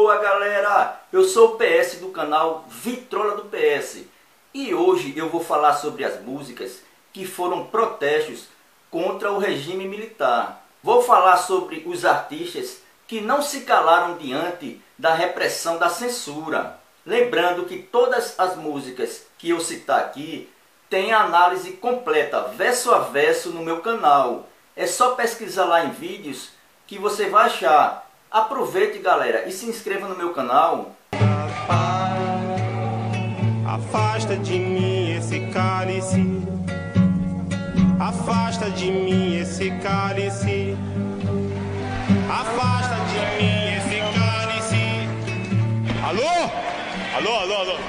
boa, galera! Eu sou o PS do canal Vitrola do PS e hoje eu vou falar sobre as músicas que foram protestos contra o regime militar. Vou falar sobre os artistas que não se calaram diante da repressão da censura. Lembrando que todas as músicas que eu citar aqui têm análise completa, verso a verso, no meu canal. É só pesquisar lá em vídeos que você vai achar. Aproveite, galera, e se inscreva no meu canal. Afasta de mim esse cálice. Afasta de mim esse cálice. Afasta de mim esse cálice. Alô? Alô, alô, alô.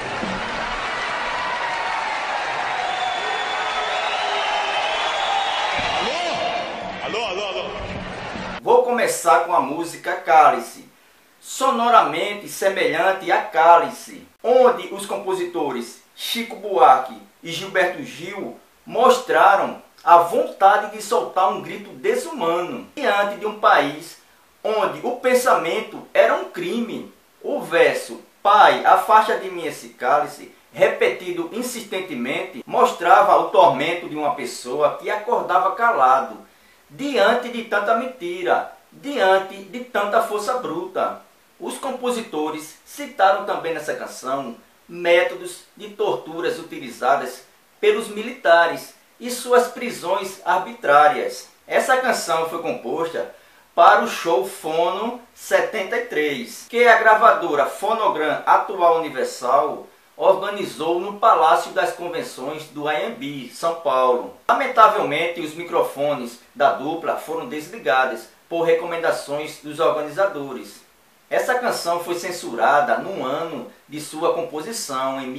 Alô, alô, alô. Vou começar com a música Cálice, sonoramente semelhante a Cálice, onde os compositores Chico Buarque e Gilberto Gil mostraram a vontade de soltar um grito desumano diante de um país onde o pensamento era um crime. O verso "Pai, afasta de mim esse cálice", repetido insistentemente, mostrava o tormento de uma pessoa que acordava calado diante de tanta mentira, diante de tanta força bruta. Os compositores citaram também nessa canção métodos de torturas utilizadas pelos militares e suas prisões arbitrárias. Essa canção foi composta para o show Fono 73, que a gravadora Fonogram Atual Universal organizou no Palácio das Convenções do AMB, São Paulo. Lamentavelmente, os microfones da dupla foram desligados por recomendações dos organizadores. Essa canção foi censurada no ano de sua composição, em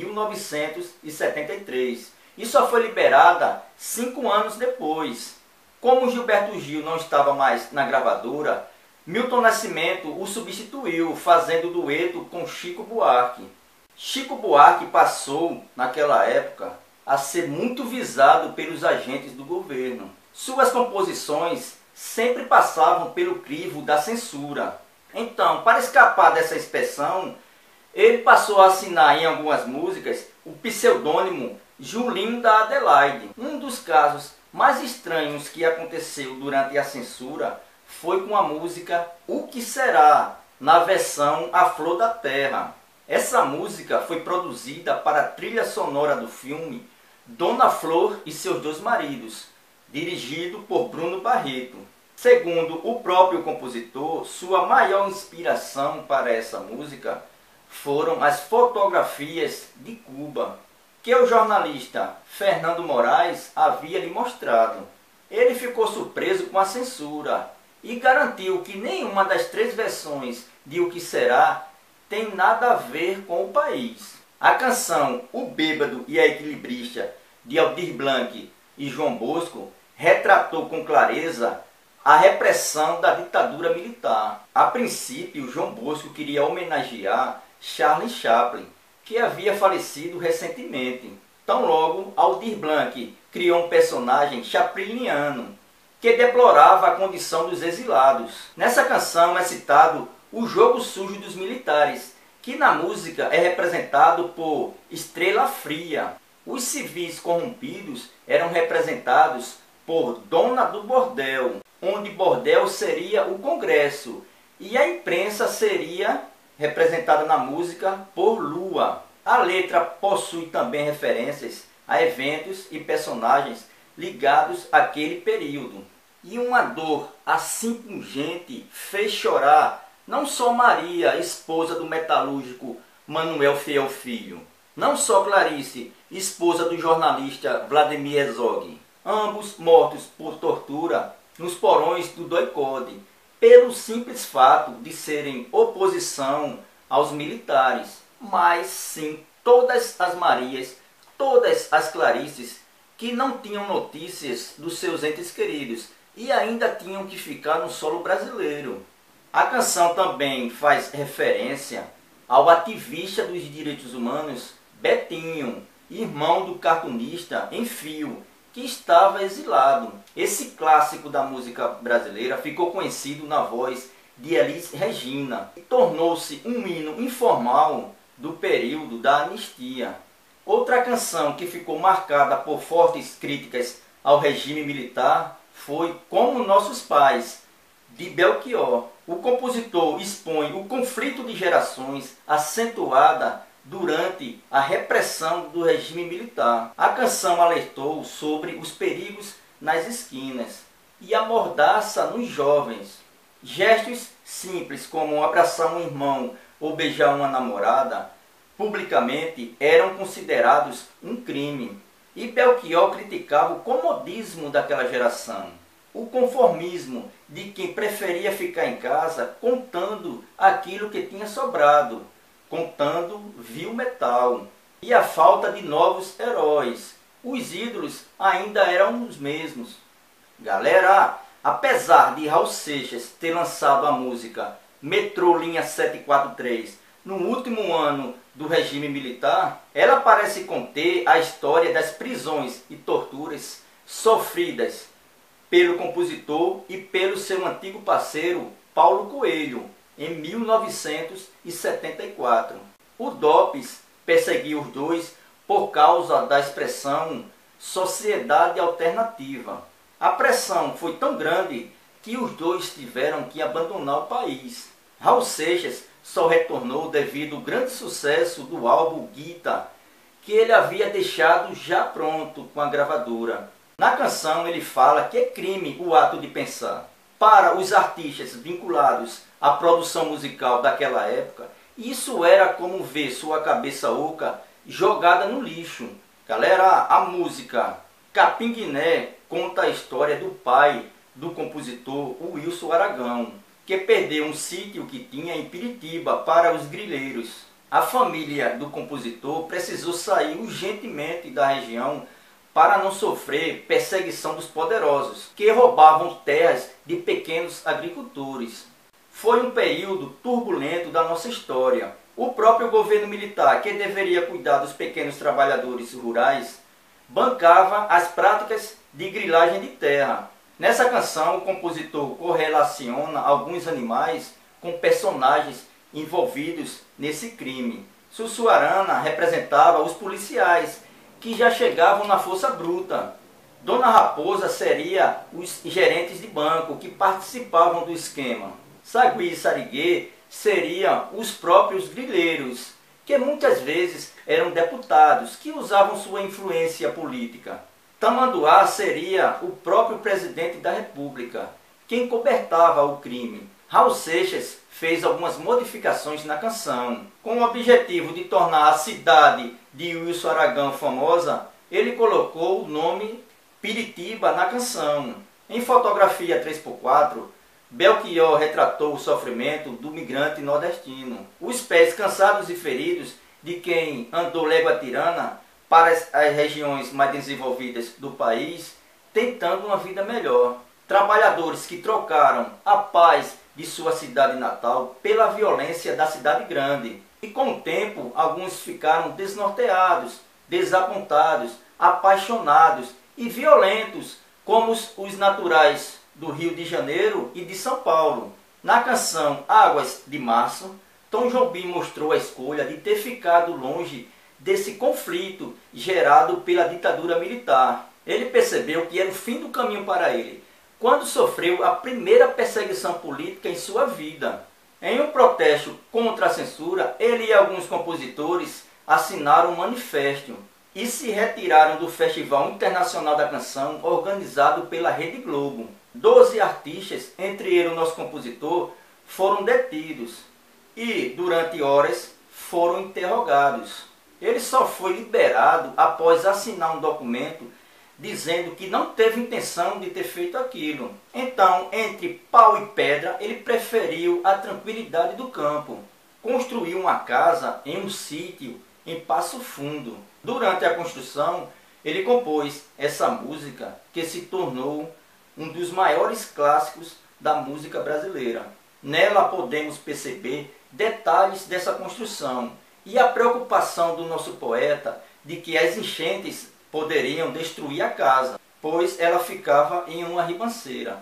1973, e só foi liberada 5 anos depois. Como Gilberto Gil não estava mais na gravadora, Milton Nascimento o substituiu, fazendo dueto com Chico Buarque. Chico Buarque passou, naquela época, a ser muito visado pelos agentes do governo. Suas composições sempre passavam pelo crivo da censura. Então, para escapar dessa inspeção, ele passou a assinar em algumas músicas o pseudônimo Julinho da Adelaide. Um dos casos mais estranhos que aconteceu durante a censura foi com a música O Que Será, na versão A Flor da Terra. Essa música foi produzida para a trilha sonora do filme Dona Flor e Seus Dois Maridos, dirigido por Bruno Barreto. Segundo o próprio compositor, sua maior inspiração para essa música foram as fotografias de Cuba, que o jornalista Fernando Moraes havia lhe mostrado. Ele ficou surpreso com a censura e garantiu que nenhuma das 3 versões de O Que Será tem nada a ver com o país. A canção O Bêbado e a Equilibrista, de Aldir Blanc e João Bosco, retratou com clareza a repressão da ditadura militar. A princípio, João Bosco queria homenagear Charlie Chaplin, que havia falecido recentemente. Tão logo, Aldir Blanc criou um personagem chapliniano, que deplorava a condição dos exilados. Nessa canção é citado o jogo sujo dos militares, que na música é representado por Estrela Fria. Os civis corrompidos eram representados por Dona do Bordel, onde bordel seria o Congresso, e a imprensa seria representada na música por Lua. A letra possui também referências a eventos e personagens ligados àquele período. E uma dor assim pungente fez chorar não só Maria, esposa do metalúrgico Manuel Fiel Filho, não só Clarice, esposa do jornalista Vladimir Herzog, ambos mortos por tortura nos porões do DOI-CODE, pelo simples fato de serem oposição aos militares, mas sim todas as Marias, todas as Clarices que não tinham notícias dos seus entes queridos e ainda tinham que ficar no solo brasileiro. A canção também faz referência ao ativista dos direitos humanos Betinho, irmão do cartunista Enfio, que estava exilado. Esse clássico da música brasileira ficou conhecido na voz de Elis Regina e tornou-se um hino informal do período da anistia. Outra canção que ficou marcada por fortes críticas ao regime militar foi Como Nossos Pais, de Belchior. O compositor expõe o conflito de gerações acentuada durante a repressão do regime militar. A canção alertou sobre os perigos nas esquinas e a mordaça nos jovens. Gestos simples como abraçar um irmão ou beijar uma namorada publicamente eram considerados um crime. E Belchior criticava o comodismo daquela geração, o conformismo de quem preferia ficar em casa contando aquilo que tinha sobrado, contando vil metal, e a falta de novos heróis. Os ídolos ainda eram os mesmos. Galera, apesar de Raul Seixas ter lançado a música Metrô Linha 743 no último ano do regime militar, ela parece conter a história das prisões e torturas sofridas pelo compositor e pelo seu antigo parceiro Paulo Coelho, em 1974. O DOPS perseguiu os dois por causa da expressão sociedade alternativa. A pressão foi tão grande que os dois tiveram que abandonar o país. Raul Seixas só retornou devido ao grande sucesso do álbum Guita, que ele havia deixado já pronto com a gravadora. Na canção ele fala que é crime o ato de pensar. Para os artistas vinculados à produção musical daquela época, isso era como ver sua cabeça oca jogada no lixo. Galera, a música Capim Guiné conta a história do pai do compositor Wilson Aragão, que perdeu um sítio que tinha em Piritiba para os grileiros. A família do compositor precisou sair urgentemente da região para não sofrer perseguição dos poderosos, que roubavam terras de pequenos agricultores. Foi um período turbulento da nossa história. O próprio governo militar, que deveria cuidar dos pequenos trabalhadores rurais, bancava as práticas de grilagem de terra. Nessa canção, o compositor correlaciona alguns animais com personagens envolvidos nesse crime. Sussuarana representava os policiais, que já chegavam na força bruta. Dona Raposa seria os gerentes de banco que participavam do esquema. Sagui e Sariguê seriam os próprios grileiros, que muitas vezes eram deputados que usavam sua influência política. Tamanduá seria o próprio presidente da República, quem cobertava o crime. Raul Seixas fez algumas modificações na canção. Com o objetivo de tornar a cidade de Wilson Aragão famosa, ele colocou o nome Piritiba na canção. Em fotografia 3x4, Belchior retratou o sofrimento do migrante nordestino. Os pés cansados e feridos de quem andou légua tirana para as regiões mais desenvolvidas do país, tentando uma vida melhor. Trabalhadores que trocaram a paz de sua cidade natal pela violência da cidade grande. E com o tempo, alguns ficaram desnorteados, desapontados, apaixonados e violentos, como os naturais do Rio de Janeiro e de São Paulo. Na canção Águas de Março, Tom Jobim mostrou a escolha de ter ficado longe desse conflito gerado pela ditadura militar. Ele percebeu que era o fim do caminho para ele, quando sofreu a primeira perseguição política em sua vida. Em um protesto contra a censura, ele e alguns compositores assinaram um manifesto e se retiraram do Festival Internacional da Canção, organizado pela Rede Globo. 12 artistas, entre eles o nosso compositor, foram detidos e, durante horas, foram interrogados. Ele só foi liberado após assinar um documento dizendo que não teve intenção de ter feito aquilo. Então, entre pau e pedra, ele preferiu a tranquilidade do campo. Construiu uma casa em um sítio em Passo Fundo. Durante a construção, ele compôs essa música que se tornou um dos maiores clássicos da música brasileira. Nela podemos perceber detalhes dessa construção e a preocupação do nosso poeta de que as enchentes poderiam destruir a casa, pois ela ficava em uma ribanceira.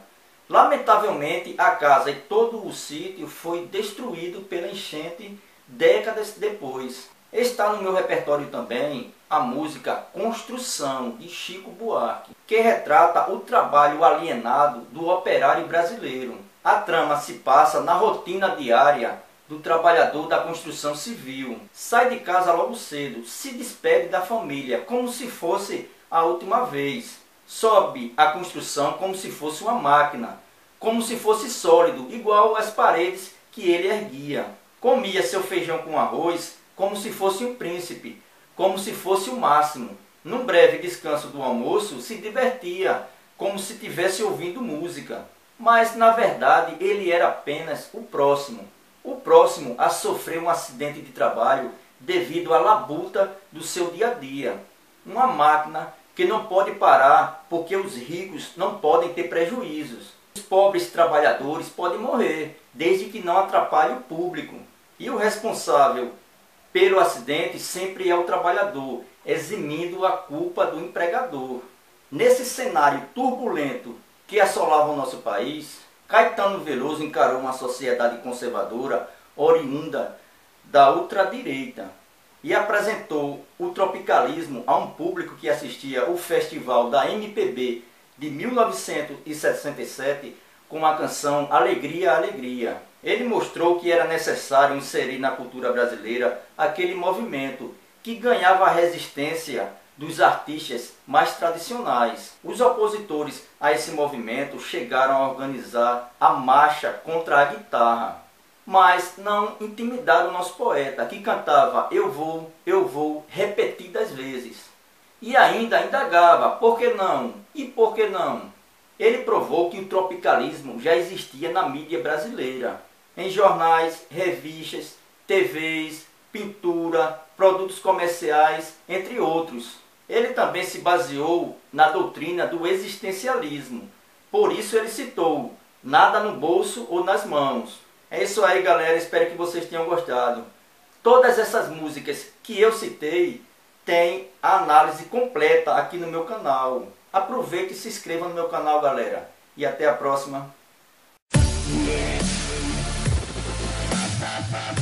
Lamentavelmente, a casa e todo o sítio foi destruído pela enchente décadas depois. Está no meu repertório também a música Construção, de Chico Buarque, que retrata o trabalho alienado do operário brasileiro. A trama se passa na rotina diária do trabalhador da construção civil. Sai de casa logo cedo, se despede da família como se fosse a última vez. Sobe a construção como se fosse uma máquina, como se fosse sólido, igual às paredes que ele erguia. Comia seu feijão com arroz como se fosse um príncipe, como se fosse o máximo. Num breve descanso do almoço, se divertia, como se estivesse ouvindo música. Mas, na verdade, ele era apenas o próximo a sofrer um acidente de trabalho devido à labuta do seu dia a dia. Uma máquina que não pode parar porque os ricos não podem ter prejuízos. Os pobres trabalhadores podem morrer, desde que não atrapalhe o público. E o responsável pelo acidente sempre é o trabalhador, eximindo a culpa do empregador. Nesse cenário turbulento que assolava o nosso país, Caetano Veloso encarou uma sociedade conservadora oriunda da ultradireita e apresentou o tropicalismo a um público que assistia o festival da MPB de 1967 com a canção Alegria, Alegria. Ele mostrou que era necessário inserir na cultura brasileira aquele movimento que ganhava a resistência dos artistas mais tradicionais. Os opositores a esse movimento chegaram a organizar a marcha contra a guitarra, mas não intimidaram o nosso poeta, que cantava eu vou, repetidas vezes. E ainda indagava, por que não? E por que não? Ele provou que o tropicalismo já existia na mídia brasileira, em jornais, revistas, TVs, pintura, produtos comerciais, entre outros. Ele também se baseou na doutrina do existencialismo. Por isso ele citou, nada no bolso ou nas mãos. É isso aí, galera. Espero que vocês tenham gostado. Todas essas músicas que eu citei têm a análise completa aqui no meu canal. Aproveite e se inscreva no meu canal, galera. E até a próxima.